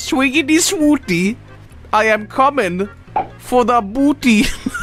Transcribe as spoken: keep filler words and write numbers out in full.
Swiggity swooty. I am coming for the booty.